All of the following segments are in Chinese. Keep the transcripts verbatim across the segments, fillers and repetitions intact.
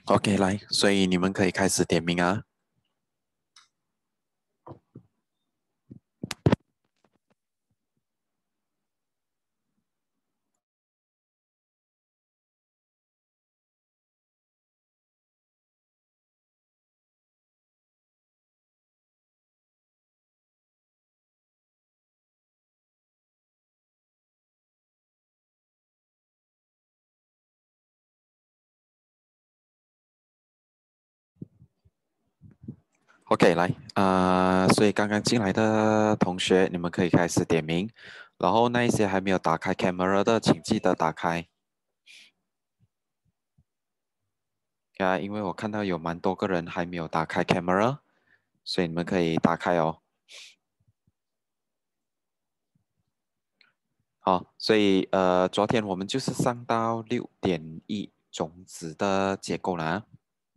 OK，来，所以你们可以开始点名啊。OK，来，啊、所以刚刚进来的同学，你们可以开始点名。然后那一些还没有打开 camera 的，请记得打开啊，因为我看到有蛮多个人还没有打开 camera，所以你们可以打开哦。好，所以呃，昨天我们就是上到六点一种子的结构了啊。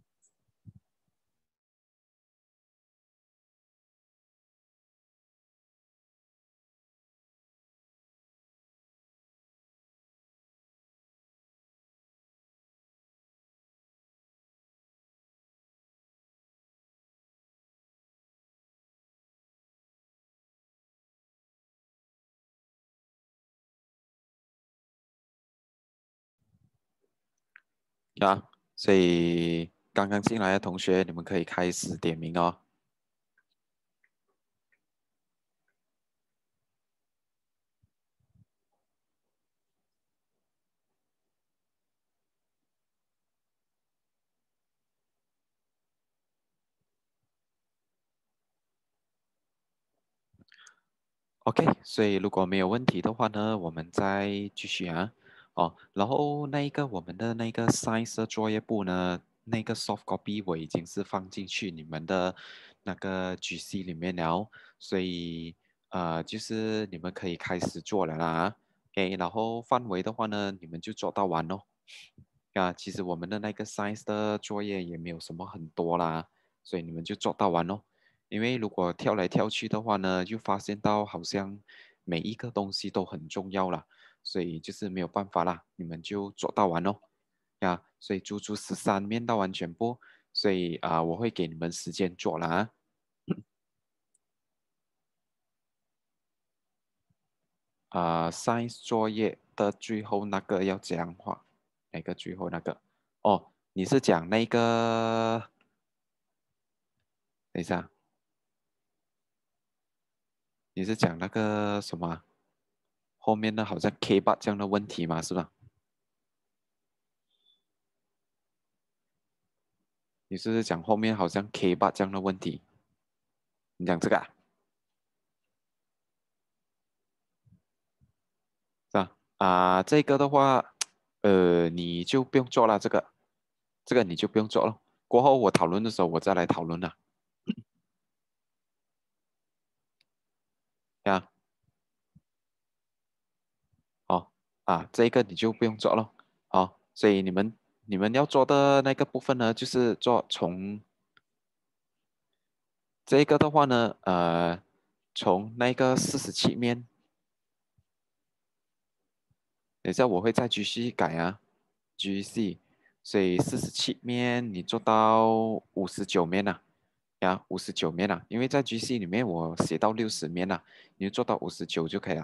啊，所以刚刚进来的同学，你们可以开始点名哦。OK，所以如果没有问题的话呢，我们再继续啊。哦，然后那一个我们的那个 Science 的作业簿呢，那个 soft copy 我已经是放进去你们的那个 G C 里面了，所以呃，就是你们可以开始做了啦。OK，然后范围的话呢，你们就做到完哦。啊，其实我们的那个 Science 的作业也没有什么很多啦，所以你们就做到完哦。因为如果跳来跳去的话呢，就发现到好像每一个东西都很重要啦，所以就是没有办法啦，你们就做到完哦。呀，所以足足十三面到完全部，所以啊、呃我会给你们时间做了啊。啊、呃 Science 作业的最后那个要这样画，哪个最后那个？哦，你是讲那个？等一下，你是讲那个什么啊后面的好像 K 八这样的问题嘛，是吧？你是不是讲后面好像 K 八这样的问题？你讲这个啊？是吧？啊，这个的话，呃，你就不用做了，这个，这个你就不用做了。过后我讨论的时候，我再来讨论了。呀，好啊，这个你就不用做了。好，所以你们你们要做的那个部分呢，就是做从这个的话呢，呃，从那个四十七面，等一下我会再继续改啊，G C，所以四十七面你做到五十九面了、呀，五十九面了、因为在 G C 里面我写到六十面了，你就做到五十九就可以了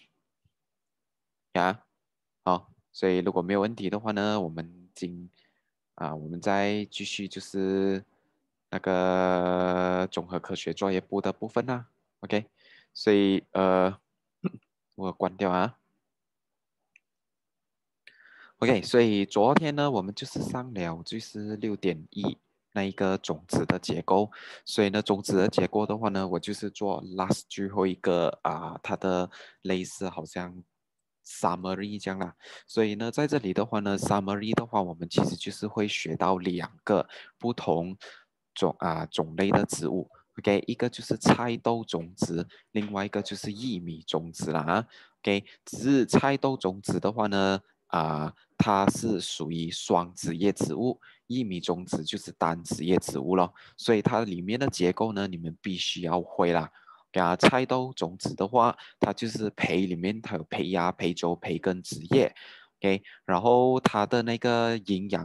呀。好，所以如果没有问题的话呢，我们今啊，我们再继续就是那个综合科学作业部的部分啦。OK，所以呃，我关掉啊。OK，所以昨天呢，我们就是上了就是六点一那一个种子的结构，所以呢，种子的结构的话呢，我就是做 last 最后一个啊、它的类似好像 summary 这样啦。所以呢，在这里的话呢，summary 的话，我们其实就是会学到两个不同种啊、种类的植物。OK，一个就是菜豆种子，另外一个就是薏米种子啦啊。OK，只是菜豆种子的话呢。啊、它是属于双子叶植物，薏米种子就是单子叶植物咯，所以它里面的结构呢，你们必须要会啦。啊，菜豆种子的话，它就是培里面它有胚芽、胚轴、培根、子叶，OK，然后它的那个营养。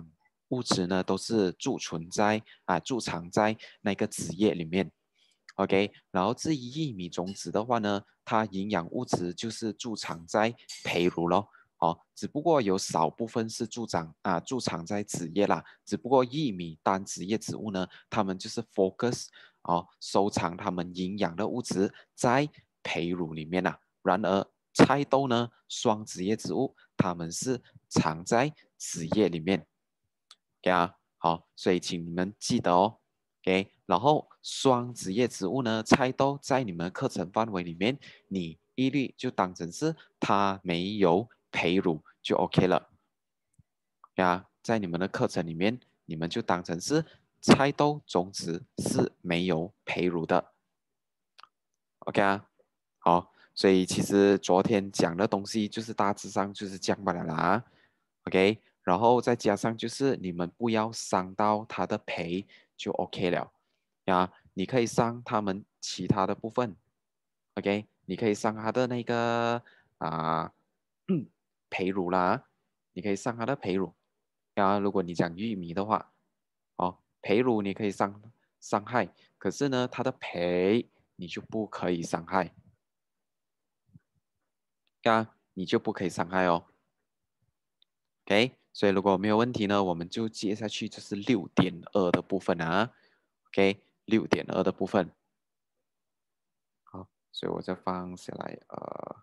物质呢都是贮存在啊贮藏在那个子叶里面。OK，然后至于薏米种子的话呢，它营养物质就是贮藏在胚乳咯。哦，只不过有少部分是贮藏啊贮藏在子叶啦。只不过薏米单子叶植物呢，它们就是 focus 哦收藏它们营养的物质在胚乳里面啦。然而菜豆呢，双子叶植物，它们是藏在子叶里面。OK 啊，好，所以请你们记得哦。OK，然后双子叶植物呢，菜豆在你们课程范围里面，你一律就当成是它没有胚乳就 OK 了。呀，在你们的课程里面，你们就当成是菜豆种子是没有胚乳的。OK 啊，好，所以其实昨天讲的东西就是大致上就是这样罢了啦。OK，然后再加上就是你们不要伤到它的胚就 OK 了呀。你可以伤它们其他的部分，OK，你可以伤它的那个啊、胚乳啦，你可以伤它的胚乳。啊，如果你讲玉米的话，哦，胚乳你可以伤伤害，可是呢，它的胚你就不可以伤害。啊，你就不可以伤害哦。OK，所以如果没有问题呢，我们就接下去就是六点二的部分啊。OK，六点二的部分。好，所以我再放下来，呃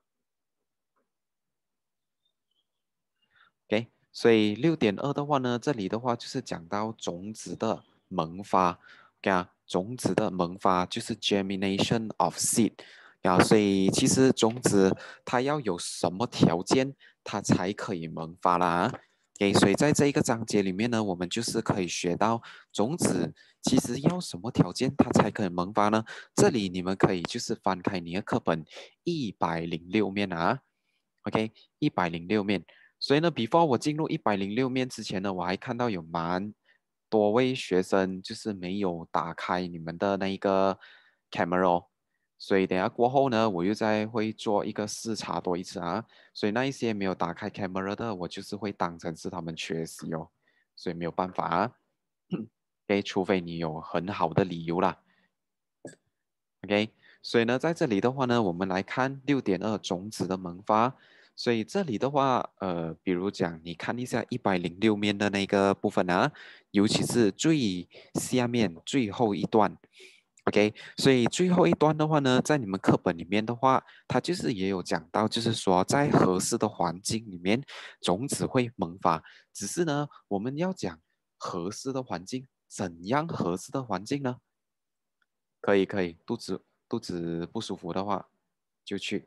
，OK，所以六点二的话呢，这里的话就是讲到种子的萌发，OK 啊，种子的萌发就是 germination of seed，啊，所以其实种子它要有什么条件，它才可以萌发啦啊？OK，所以在这一个章节里面呢，我们就是可以学到种子其实要什么条件它才可以萌发呢？这里你们可以就是翻开你的课本一百零六面啊，OK，一百零六面。所以呢，before 我进入一百零六面之前呢，我还看到有蛮多位学生就是没有打开你们的那一个 camera，哦，所以等下过后呢，我又再会做一个视察多一次啊。所以那一些没有打开 camera 的，我就是会当成是他们缺席哦，所以没有办法啊。OK，除非你有很好的理由啦。OK，所以呢，在这里的话呢，我们来看六点二种子的萌发。所以这里的话，呃，比如讲，你看一下一百零六面的那个部分啊，尤其是最下面最后一段。OK，所以最后一段的话呢，在你们课本里面的话，它就是也有讲到，就是说在合适的环境里面，种子会萌发。只是呢，我们要讲合适的环境，怎样合适的环境呢？可以可以，肚子肚子不舒服的话就去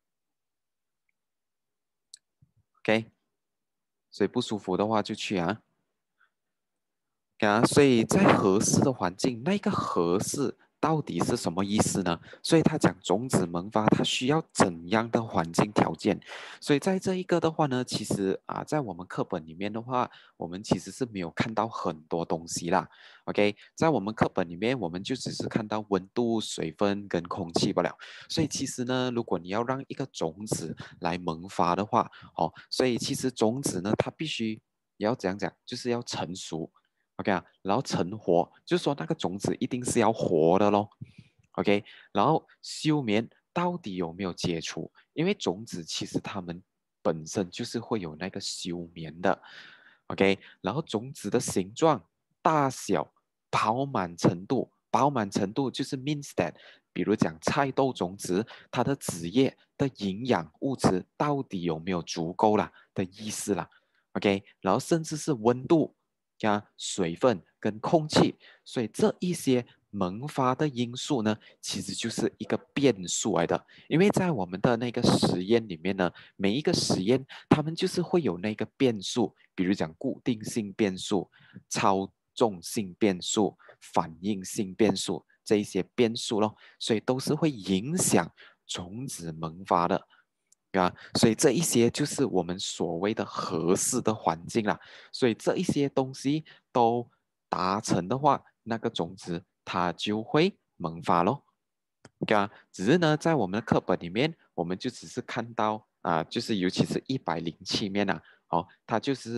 ，OK，所以不舒服的话就去啊。啊，所以在合适的环境，那个合适到底是什么意思呢？所以他讲种子萌发，它需要怎样的环境条件？所以在这一个的话呢，其实啊，在我们课本里面的话，我们其实是没有看到很多东西啦。OK，在我们课本里面，我们就只是看到温度、水分跟空气不了。所以其实呢，如果你要让一个种子来萌发的话，哦，所以其实种子呢，它必须也要怎样讲，就是要成熟。OK 啊，然后成活，就是说那个种子一定是要活的咯。OK，然后休眠到底有没有解除？因为种子其实它们本身就是会有那个休眠的。OK，然后种子的形状、大小、饱满程度，饱满程度就是 means that，比如讲菜豆种子，它的子叶的营养物质到底有没有足够啦的意思啦。OK，然后甚至是温度。加水分跟空气，所以这一些萌发的因素呢，其实就是一个变数来的。因为在我们的那个实验里面呢，每一个实验他们就是会有那个变数，比如讲固定性变数、操纵性变数、反应性变数这一些变数咯，所以都是会影响种子萌发的。啊，所以这一些就是我们所谓的合适的环境啦。所以这一些东西都达成的话，那个种子它就会萌发咯。对啊，只是呢，在我们的课本里面，我们就只是看到啊，就是尤其是一百零七面啊，哦，它就是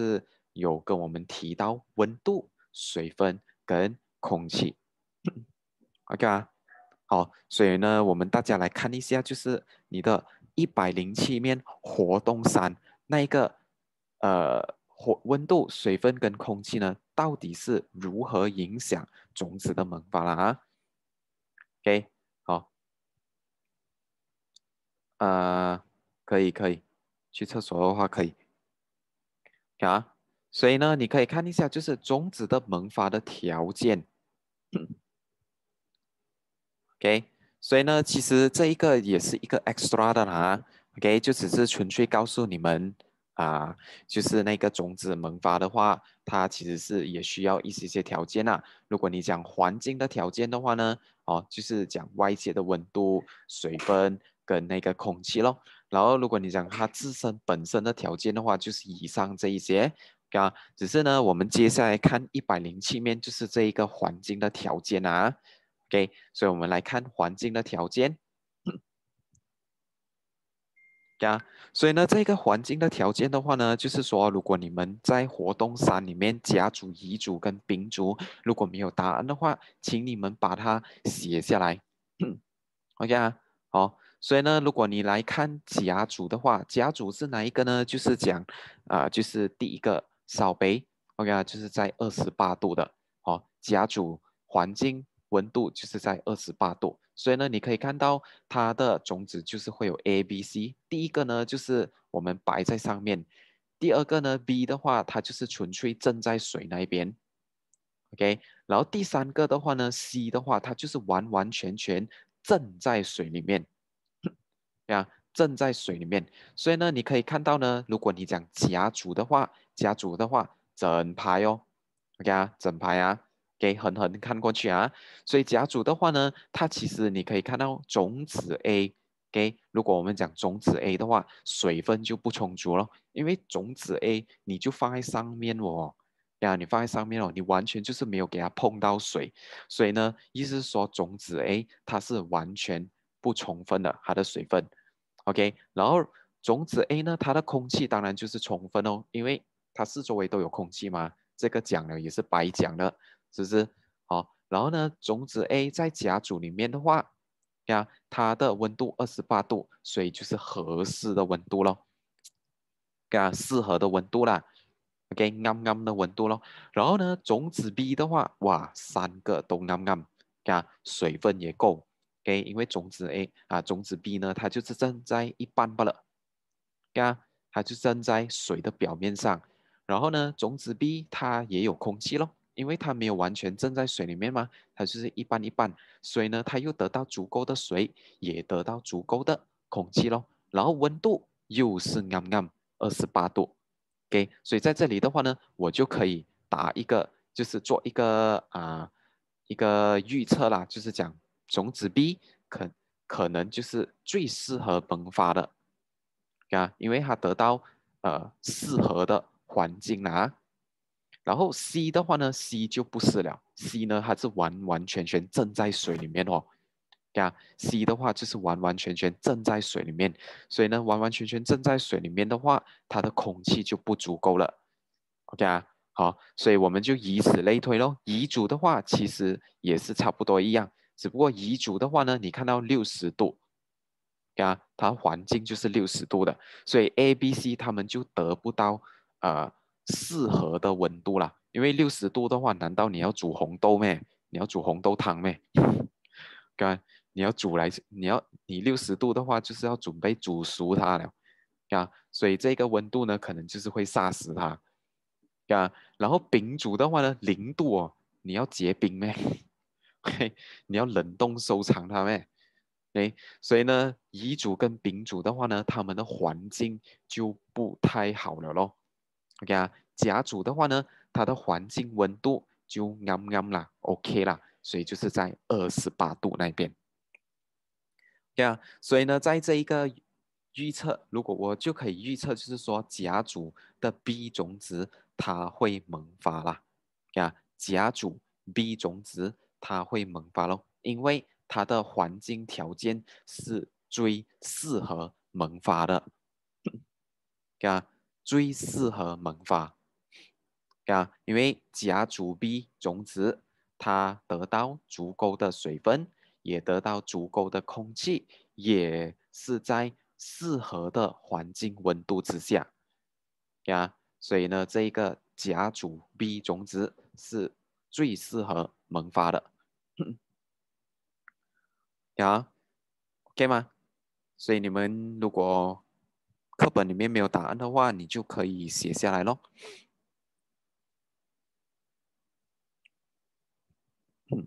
有跟我们提到温度、水分跟空气。OK 啊，好，所以呢，我们大家来看一下，就是你的一百零七面活动伞那一个呃火温度、水分跟空气呢，到底是如何影响种子的萌发了啊？OK，好，呃，可以可以，去厕所的话可以。啊，所以呢，你可以看一下，就是种子的萌发的条件。OK，所以呢，其实这一个也是一个 extra 的啦。OK，就只是纯粹告诉你们啊、就是那个种子萌发的话，它其实是也需要一些些条件啊。如果你讲环境的条件的话呢，哦，就是讲外界的温度、水分跟那个空气咯。然后，如果你讲它自身本身的条件的话，就是以上这一些。啊，只是呢，我们接下来看一百零七面，就是这一个环境的条件啊。OK，所以我们来看环境的条件。呀，所以呢，这个环境的条件的话呢，就是说，如果你们在活动三里面甲组、乙组跟丙组，如果没有答案的话，请你们把它写下来。OK 啊，好，所以呢，如果你来看甲组的话，甲组是哪一个呢？就是讲啊、就是第一个烧杯，OK 啊，就是在二十八度的。哦，甲组环境温度就是在二十八度，所以呢，你可以看到它的种子就是会有 A、B、C。第一个呢，就是我们摆在上面；第二个呢，B 的话，它就是纯粹浸在水那一边。OK，然后第三个的话呢，C 的话，它就是完完全全浸在水里面，呀，浸在水里面。所以呢，你可以看到呢，如果你讲甲组的话，甲组的话，整排哦，OK 啊，整排啊，给狠狠看过去啊。所以甲组的话呢，它其实你可以看到种子 A，OK，如果我们讲种子 A 的话，水分就不充足了，因为种子 A 你就放在上面哦。呀，你放在上面哦，你完全就是没有给它碰到水，所以呢，意思是说种子 A 它是完全不充分的，它的水分，OK，然后种子 A 呢，它的空气当然就是充分哦，因为它四周围都有空气嘛，这个讲了也是白讲的，是不是？好，然后呢，种子 A 在甲组里面的话，呀，它的温度二十八度，所以就是合适的温度咯，啊，适合的温度啦。OK，啱啱的温度咯。然后呢，种子 B 的话，哇，三个都啱啱，啊，水分也够。OK，因为种子 A 啊，种子 B 呢，它就是站在一半罢了，啊，它就站在水的表面上。然后呢，种子 B 它也有空气咯，因为它没有完全浸在水里面嘛，它就是一半一半，所以呢，它又得到足够的水，也得到足够的空气咯。然后温度又是啱啱二十八度。OK，所以在这里的话呢，我就可以打一个，就是做一个啊、呃一个预测啦，就是讲种子 B 可可能就是最适合萌发的啊，因为它得到呃适合的环境啦。然后 C 的话呢，C 就不是了，C 呢它是完完全全浸在水里面哦。呀，C 的话就是完完全全浸在水里面，所以呢，完完全全浸在水里面的话，它的空气就不足够了。OK 啊，好，所以我们就以此类推咯。乙组的话，其实也是差不多一样，只不过乙组的话呢，你看到六十度，啊，它环境就是六十度的，所以 A、B、C 他们就得不到呃适合的温度啦。因为六十度的话，难道你要煮红豆咩？你要煮红豆汤咩？干，你要煮来，你要你六十度的话，就是要准备煮熟它了，啊，所以这个温度呢，可能就是会杀死它，啊，然后丙煮的话呢，零度哦，你要结冰咩？嘿，你要冷冻收藏它咩？哎，所以呢，乙组跟丙组的话呢，他们的环境就不太好了咯。OK 啊，甲组的话呢，它的环境温度就啱啱啦，OK 啦，所以就是在二十八度那边。对啊，所以呢，在这一个预测，如果我就可以预测，就是说甲组的 B 种子它会萌发啦，啊，甲组 B 种子它会萌发咯，因为它的环境条件是最适合萌发的，啊，最适合萌发。 啊，因为甲组 B 种子，它得到足够的水分，也得到足够的空气，也是在适合的环境温度之下，呀，所以呢，这一个甲组 B 种子是最适合萌发的，呀，OK 吗？所以你们如果课本里面没有答案的话，你就可以写下来咯。嗯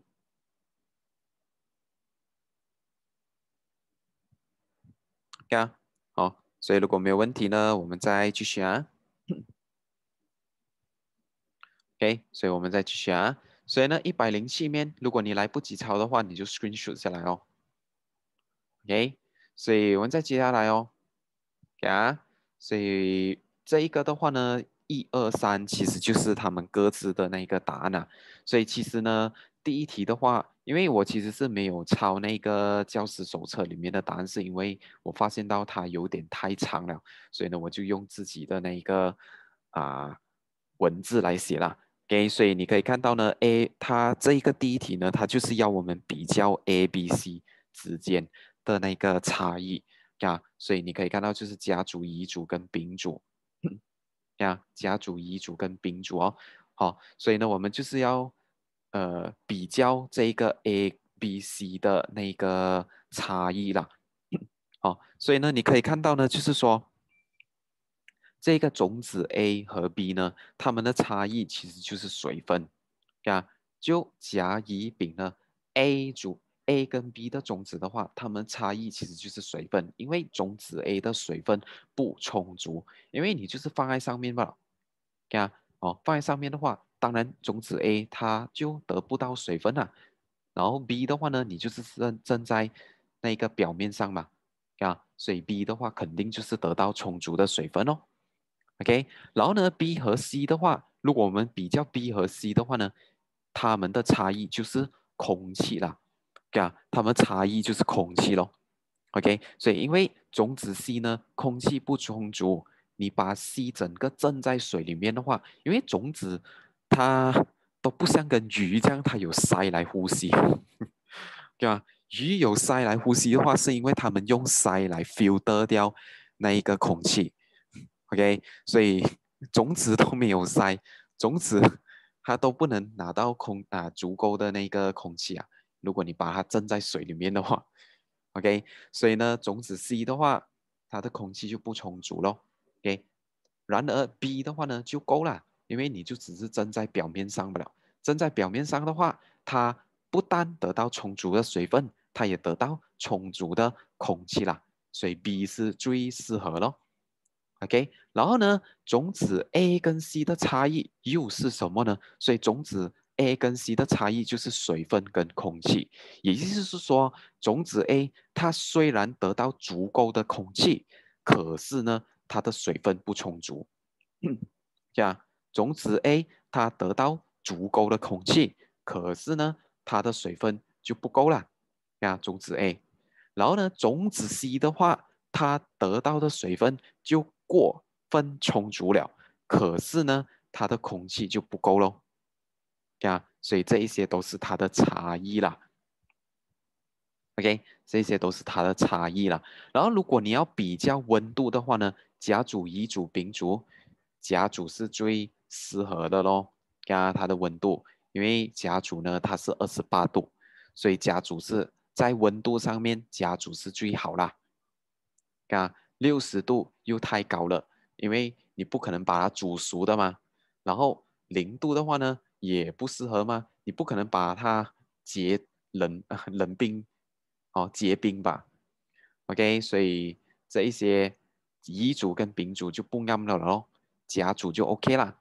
，OK 啊，好，所以如果没有问题呢，我们再继续啊。OK，所以我们再继续啊。所以呢，一百零七面，如果你来不及抄的话，你就 screenshot 下来哦。OK，所以我们再接下来哦。OK 啊，所以这一个的话呢，一二三其实就是他们各自的那个答案啊。所以其实呢，第一题的话，因为我其实是没有抄那个教师手册里面的答案，是因为我发现到它有点太长了，所以呢，我就用自己的那个啊、文字来写啦。OK，所以你可以看到呢，A 它这一个第一题呢，它就是要我们比较 A、B、C 之间的那个差异呀，所以你可以看到就是甲组、乙组跟丙组呀，甲组、乙组跟丙组哦，好，所以呢，我们就是要呃比较这一个 A、B、C 的那个差异啦，好，所以呢，你可以看到呢，就是说。这个种子 A 和 B 呢，它们的差异其实就是水分，呀，就甲乙丙呢，A 组 A 跟 B 的种子的话，它们差异其实就是水分，因为种子 A 的水分不充足，因为你就是放在上面吧，呀，哦，放在上面的话，当然种子 A 它就得不到水分了，然后 B 的话呢，你就是正正在那个表面上嘛，啊，所以 B 的话肯定就是得到充足的水分哦。OK，然后呢，B 和 C 的话，如果我们比较 B 和 C 的话呢，它们的差异就是空气啦，对啊，它们差异就是空气咯。OK，所以因为种子 C 呢，空气不充足，你把 C 整个浸在水里面的话，因为种子它都不像跟鱼这样，它有鳃来呼吸，对吧？鱼有鳃来呼吸的话，是因为它们用鳃来 filter 掉那一个空气。OK，所以种子都没有鳃，种子它都不能拿到空啊足够的那个空气啊。如果你把它浸在水里面的话，OK，所以呢，种子 C 的话，它的空气就不充足咯。OK，然而 B 的话呢就够了，因为你就只是浸在表面上不了。浸在表面上的话，它不但得到充足的水分，它也得到充足的空气啦。所以 B 是最适合咯。OK，然后呢，种子 A 跟 C 的差异又是什么呢？所以种子 A 跟 C 的差异就是水分跟空气，也就是说，种子 A 它虽然得到足够的空气，可是呢，它的水分不充足。呀，种子 A 它得到足够的空气，可是呢，它的水分就不够了。呀，种子 A，然后呢，种子 C 的话，它得到的水分就过分充足了，可是呢，它的空气就不够喽。呀，所以这一些都是它的差异啦。OK，这些都是它的差异啦。然后，如果你要比较温度的话呢，甲组、乙组、丙组，甲组是最适合的咯，加它的温度，因为甲组呢它是二十八度，所以甲组是在温度上面，甲组是最好啦。啊，六十度又太高了，因为你不可能把它煮熟的嘛。然后零度的话呢，也不适合嘛，你不可能把它结冷冷冰，哦结冰吧。OK，所以这一些乙组跟丙组就不啱了咯，甲组就 OK 啦。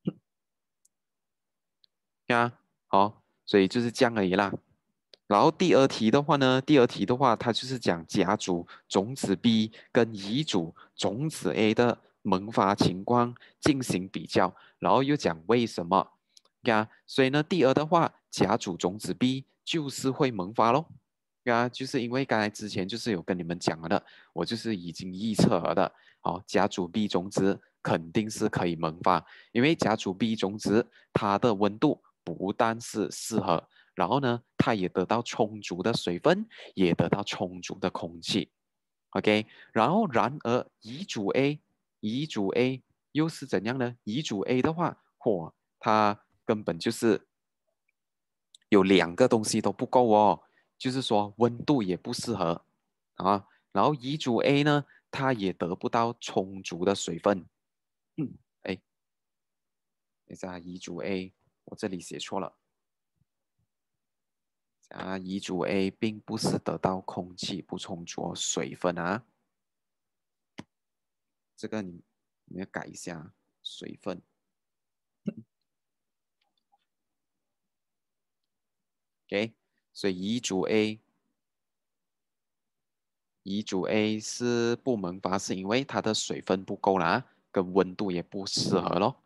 啊，好，所以就是这样而已啦。然后第二题的话呢，第二题的话，它就是讲甲组种子 B 跟乙组种子 A 的萌发情况进行比较，然后又讲为什么呀？所以呢，第二的话，甲组种子 B 就是会萌发咯。呀，就是因为刚才之前就是有跟你们讲了的，我就是已经预测了的，好，甲组 B 种子肯定是可以萌发，因为甲组 B 种子它的温度不但是适合，然后呢，它也得到充足的水分，也得到充足的空气。OK，然后然而乙组 A，乙组 A 又是怎样呢？乙组 A 的话，嚯，它根本就是有两个东西都不够哦，就是说温度也不适合啊，然后乙组 A 呢，它也得不到充足的水分。嗯，哎，等一下，乙组 A，我这里写错了。啊，乙组 A 并不是得到空气不充足水分啊，这个你你要改一下水分。OK，所以乙组 A，乙组 A 是不萌发，是因为它的水分不够啦，跟温度也不适合咯，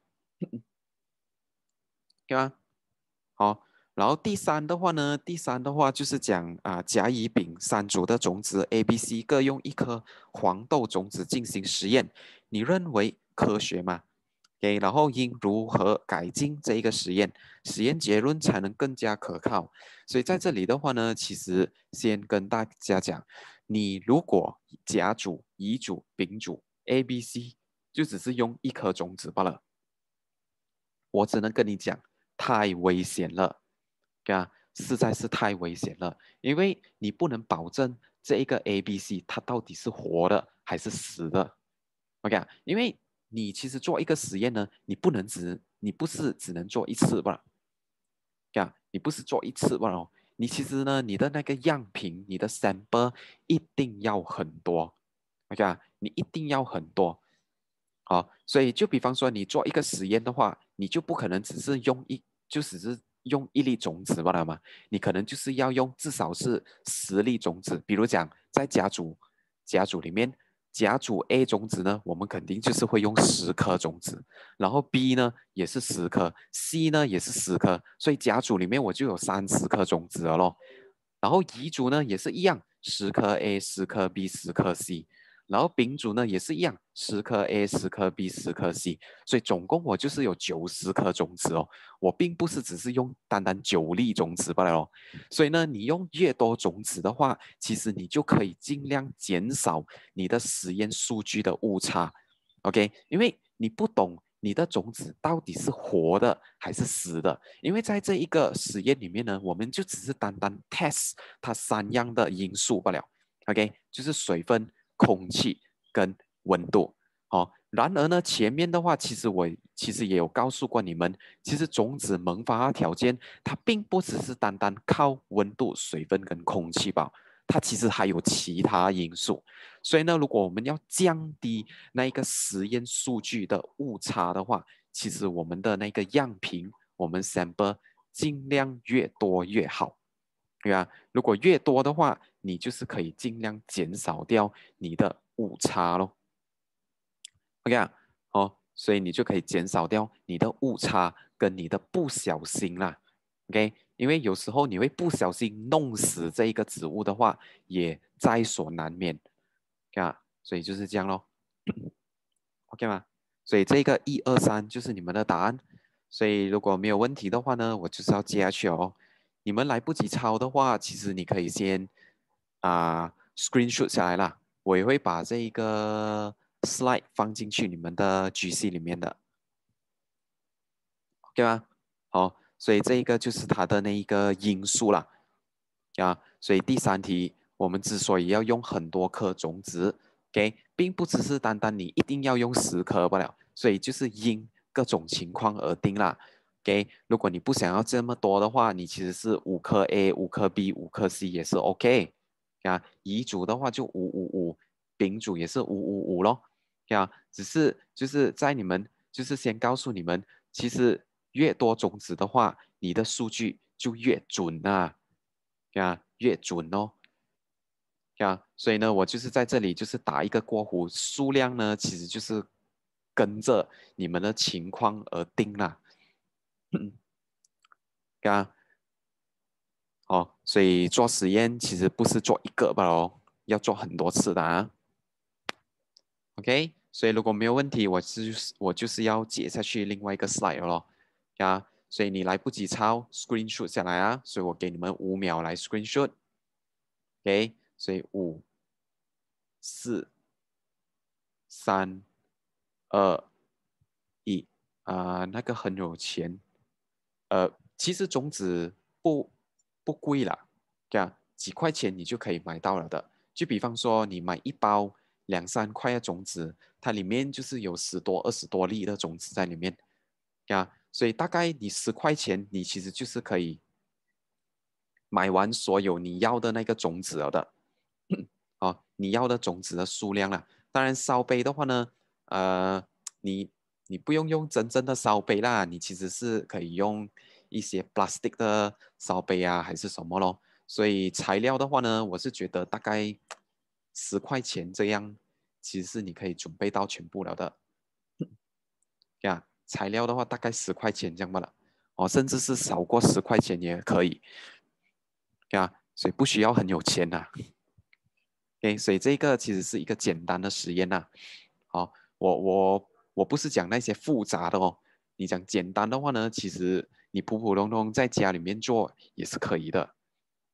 对吧？好，然后第三的话呢，第三的话就是讲啊，甲、乙、丙三组的种子 A、B、C 各用一颗黄豆种子进行实验，你认为科学吗？OK，然后应如何改进这一个实验，实验结论才能更加可靠？所以在这里的话呢，其实先跟大家讲，你如果甲组、乙组、丙组 A、B、C 就只是用一颗种子罢了，我只能跟你讲，太危险了。啊，实在是太危险了，因为你不能保证这一个 A、B、C 它到底是活的还是死的。OK，啊因为你其实做一个实验呢，你不能只，你不是只能做一次吧？啊，你不是做一次吧？哦，你其实呢，你的那个样品，你的 sample 一定要很多。OK，啊你一定要很多。好，所以就比方说你做一个实验的话，你就不可能只是用一，就只是用一粒种子罢了嘛，你可能就是要用至少是十粒种子。比如讲在甲组，甲组里面，甲组 A 种子呢，我们肯定就是会用十颗种子，然后 B 呢也是十颗，C 呢也是十颗，所以甲组里面我就有三十颗种子了咯。然后乙组呢也是一样，十颗 A，十颗 B，十颗 C。然后丙组呢也是一样，十颗 A，十颗 B，十颗 C，所以总共我就是有九十颗种子哦。我并不是只是用单单九粒种子罢了哦。所以呢，你用越多种子的话，其实你就可以尽量减少你的实验数据的误差。OK，因为你不懂你的种子到底是活的还是死的，因为在这一个实验里面呢，我们就只是单单 test 它三样的因素罢了。OK，就是水分、空气跟温度。好、哦，然而呢，前面的话，其实我其实也有告诉过你们，其实种子萌发的条件，它并不只是单单靠温度、水分跟空气吧，它其实还有其他因素。所以呢，如果我们要降低那一个实验数据的误差的话，其实我们的那个样品，我们 sample 尽量越多越好。对啊，如果越多的话，你就是可以尽量减少掉你的误差咯。OK 啊，哦，所以你就可以减少掉你的误差跟你的不小心啦。OK，因为有时候你会不小心弄死这一个植物的话，也在所难免。啊，所以就是这样咯。OK 吗？所以这个一二三就是你们的答案。所以如果没有问题的话呢，我就是要接下去哦。你们来不及抄的话，其实你可以先啊、screenshot 下来啦。我也会把这一个 slide 放进去你们的 G C 里面的，OK 吗？好，所以这一个就是它的那一个因素啦。啊，所以第三题，我们之所以要用很多颗种子，OK，并不只是单单你一定要用十颗不了，所以就是因各种情况而定啦。OK，如果你不想要这么多的话，你其实是五颗 A、五颗 B、五颗 C 也是 OK。啊，乙组的话就五五五，丙组也是五五五咯。啊，只是就是在你们就是先告诉你们，其实越多种子的话，你的数据就越准啊。啊，越准哦，啊，所以呢，我就是在这里就是打一个过弧，数量呢其实就是跟着你们的情况而定啦，啊，哦，所以做实验其实不是做一个吧哦，要做很多次的啊，OK。 所以如果没有问题，我是我就是要接下去另外一个 slide 了咯，啊，所以你来不及抄 screenshot 下来啊，所以我给你们五秒来 screenshot，OK，所以五、四、三、二、一，啊，那个很有钱，呃，其实种子不不贵啦，对啊，几块钱你就可以买到了的。就比方说你买一包两三块的种子，它里面就是有十多二十多粒的种子在里面，呀，所以大概你十块钱，你其实就是可以买完所有你要的那个种子了的。哦，你要的种子的数量啦。当然烧杯的话呢，呃，你你不用用真正的烧杯啦，你其实是可以用一些 plastic 的烧杯啊，还是什么咯。所以材料的话呢，我是觉得大概十块钱这样，其实是你可以准备到全部了的。呀，材料的话大概十块钱这样罢了，哦，甚至是少过十块钱也可以。呀，所以不需要很有钱呐、OK，所以这个其实是一个简单的实验呐、好，我我我不是讲那些复杂的哦，你讲简单的话呢，其实你普普通通在家里面做也是可以的。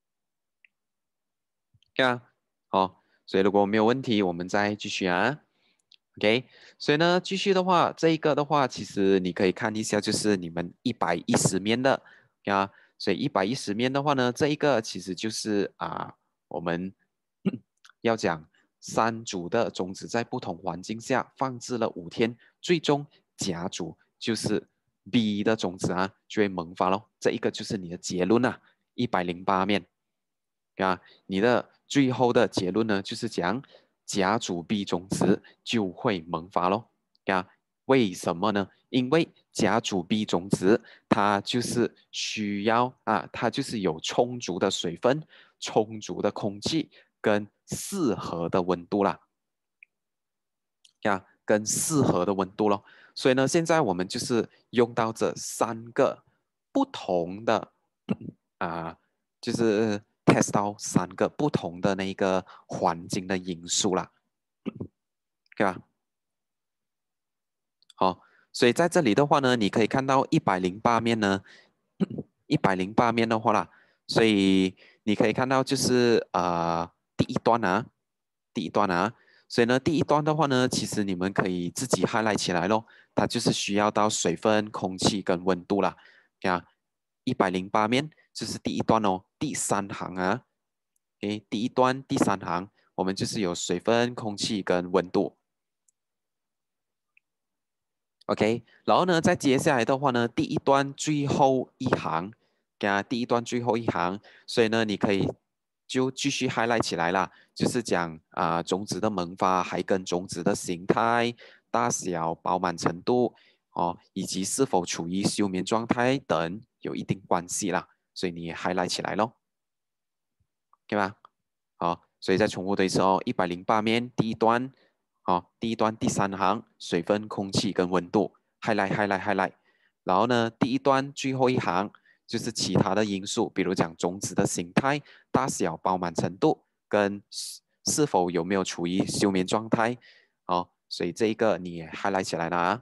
对啊，好，所以如果没有问题，我们再继续啊。OK，所以呢，继续的话，这一个的话，其实你可以看一下，就是你们一百一十面的啊，所以一百一十面的话呢，这一个其实就是啊，我们要讲三组的种子在不同环境下放置了五天，最终甲组就是 B 的种子啊，就会萌发咯。这一个就是你的结论啊，一百零八面啊，你的最后的结论呢，就是讲甲组 B 种子就会萌发咯。啊，为什么呢？因为甲组 B 种子它就是需要啊，它就是有充足的水分、充足的空气跟适合的温度啦。呀，跟适合的温度咯。所以呢，现在我们就是用到这三个不同的啊，就是 test 到三个不同的那个环境的因素啦，对吧？好，所以在这里的话呢，你可以看到一百零八面呢，一百零八面的话啦，所以你可以看到就是呃第一段啊，第一段啊，所以呢第一段的话呢，其实你们可以自己 highlight 起来咯，它就是需要到水分、空气跟温度啦，啊，一百零八面这是第一段哦，第三行啊，诶，第一段第三行我们就是有水分、空气跟温度。OK，然后呢，再接下来的话呢，第一段最后一行，啊，第一段最后一行，所以呢，你可以就继续 highlight 起来啦，就是讲啊、种子的萌发还跟种子的形态、大小、饱满程度哦，以及是否处于休眠状态等有一定关系啦，所以你也 highlight 起来咯，对吧？好，所以再重复的一次哦，一百零八面第一段，好，第一段第三行，水分、空气跟温度，highlight highlight highlight。然后呢，第一段最后一行就是其他的因素，比如讲种子的形态、大小、饱满程度跟是是否有没有处于休眠状态。好，所以这一个你也 highlight 起来了啊。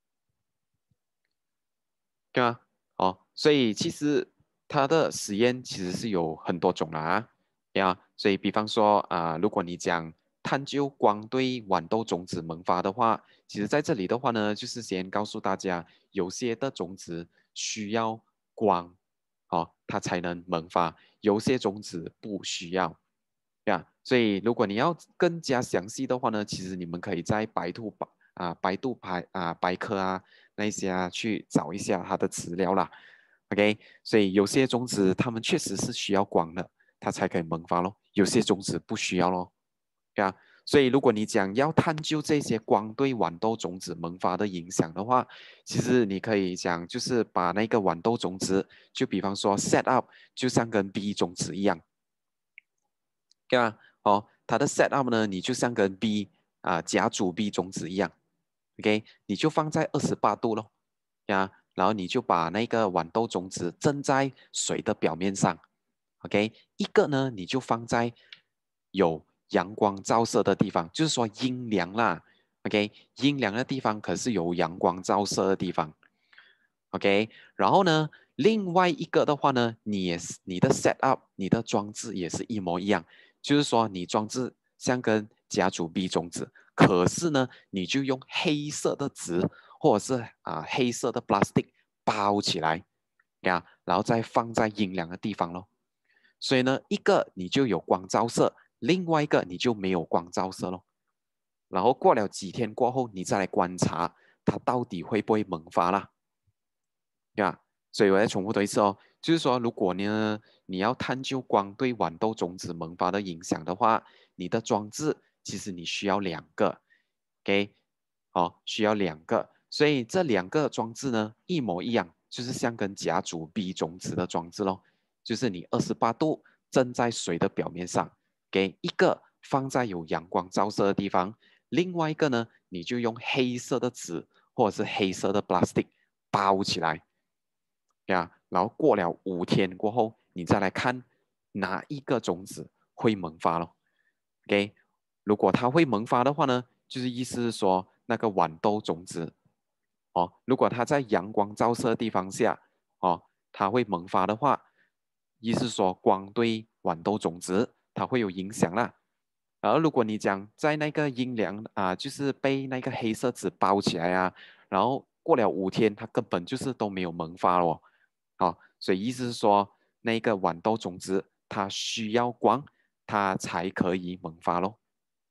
对啊，哦，所以其实它的实验其实是有很多种啦啊，呀，所以比方说啊、如果你讲探究光对豌豆种子萌发的话，其实在这里的话呢，就是先告诉大家，有些的种子需要光，哦，它才能萌发，有些种子不需要，呀，所以如果你要更加详细的话呢，其实你们可以在百度百啊百度百啊百科啊。那一些啊去找一下它的资料啦。OK，所以有些种子它们确实是需要光的，它才可以萌发咯。有些种子不需要咯，对啊。所以如果你讲要探究这些光对豌豆种子萌发的影响的话，其实你可以讲就是把那个豌豆种子，就比方说 set up，就像跟 B 种子一样，对啊。哦，它的 set up 呢，你就像跟 B 啊甲组 B 种子一样。OK，你就放在二十八度咯，呀，然后你就把那个豌豆种子浸在水的表面上，OK，一个呢你就放在有阳光照射的地方，就是说阴凉啦 OK，阴凉的地方可是有阳光照射的地方。OK，然后呢，另外一个的话呢，你也是你的 set up，你的装置也是一模一样，就是说你装置像跟家族 B 种子，可是呢，你就用黑色的纸或者是啊、黑色的 plastic 包起来呀，然后再放在阴凉的地方咯。所以呢，一个你就有光照射，另外一个你就没有光照射咯。然后过了几天过后，你再来观察它到底会不会萌发啦。呀，所以我再重复多一次哦，就是说，如果呢你要探究光对豌豆种子萌发的影响的话，你的装置其实你需要两个，OK，哦，需要两个，所以这两个装置呢一模一样，就是像跟甲组 B 种子的装置咯，就是你二十八度蒸在水的表面上，给一个放在有阳光照射的地方，另外一个呢你就用黑色的纸或者是黑色的 plastic 包起来。呀，然后过了五天过后，你再来看哪一个种子会萌发咯。OK，如果它会萌发的话呢，就是意思是说那个豌豆种子哦，如果它在阳光照射的地方下哦，它会萌发的话，意思是说光对豌豆种子它会有影响啦。然后如果你讲在那个阴凉啊，就是被那个黑色纸包起来啊，然后过了五天，它根本就是都没有萌发哦。好，所以意思是说，那个豌豆种子它需要光，它才可以萌发咯。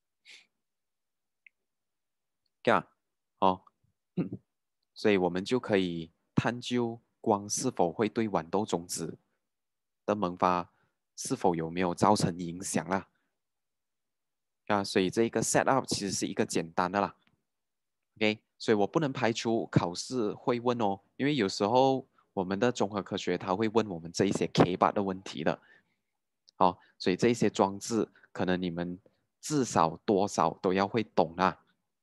这样，哦，所以我们就可以探究光是否会对豌豆种子的萌发是否有没有造成影响啦。啊，所以这个 set up 其实是一个简单的啦。OK，所以我不能排除考试会问哦，因为有时候我们的综合科学它会问我们这一些 K 八的问题的。哦，所以这些装置可能你们至少多少都要会懂啦，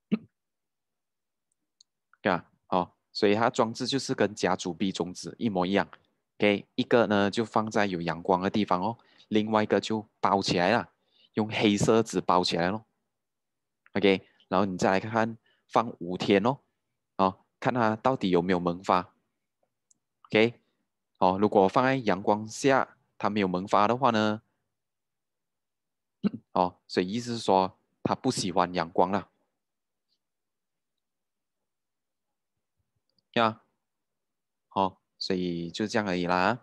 对吧？哦，所以它装置就是跟家族 B 种子一模一样。OK，一个呢就放在有阳光的地方哦，另外一个就包起来了，用黑色纸包起来咯。OK，然后你再来看看放五天哦，哦，看它到底有没有萌发。OK，哦，如果放在阳光下它没有萌发的话呢，哦，所以意思是说它不喜欢阳光了。呀，好，所以就这样而已啦。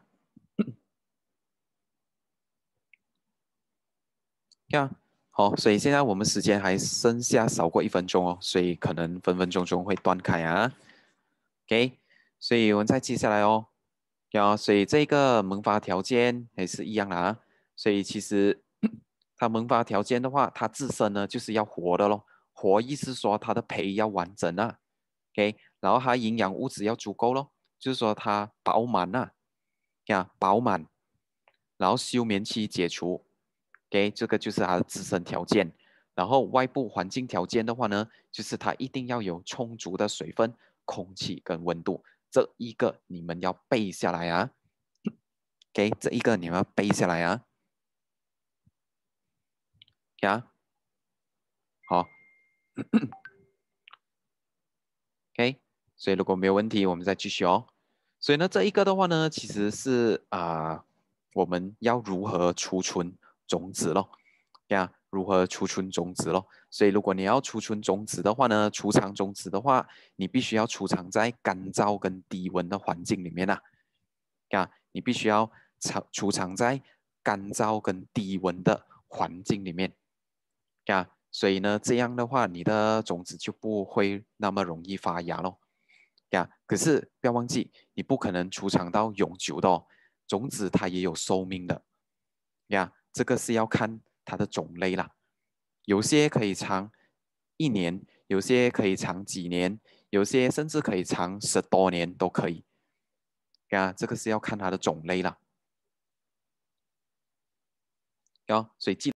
呀，好，所以现在我们时间还剩下少过一分钟哦，所以可能分分钟钟会断开啊。OK，所以我们再接下来哦。呀，所以这个萌发条件也是一样的啊。所以其实它萌发条件的话，它自身呢就是要活的咯。活意思说它的胚要完整啊。OK，然后它营养物质要足够咯，就是说它饱满啊，呀，饱满，然后休眠期解除。OK，这个就是它的自身条件。然后外部环境条件的话呢，就是它一定要有充足的水分、空气跟温度。这一个你们要背下来啊。OK，这一个你们要背下来啊。呀，好，OK，所以如果没有问题，我们再继续哦。所以呢，这一个的话呢，其实是啊、呃我们要如何储存种子咯？呀，如何储存种子咯？所以如果你要储存种子的话呢，储藏种子的话，你必须要储藏在干燥跟低温的环境里面啊。呀，你必须要藏储藏在干燥跟低温的环境里面。呀，所以呢，这样的话，你的种子就不会那么容易发芽咯。呀，可是不要忘记，你不可能储藏到永久的哦，种子它也有寿命的。呀，这个是要看它的种类啦，有些可以藏一年，有些可以藏几年，有些甚至可以藏十多年都可以。呀，这个是要看它的种类啦。呀，所以记。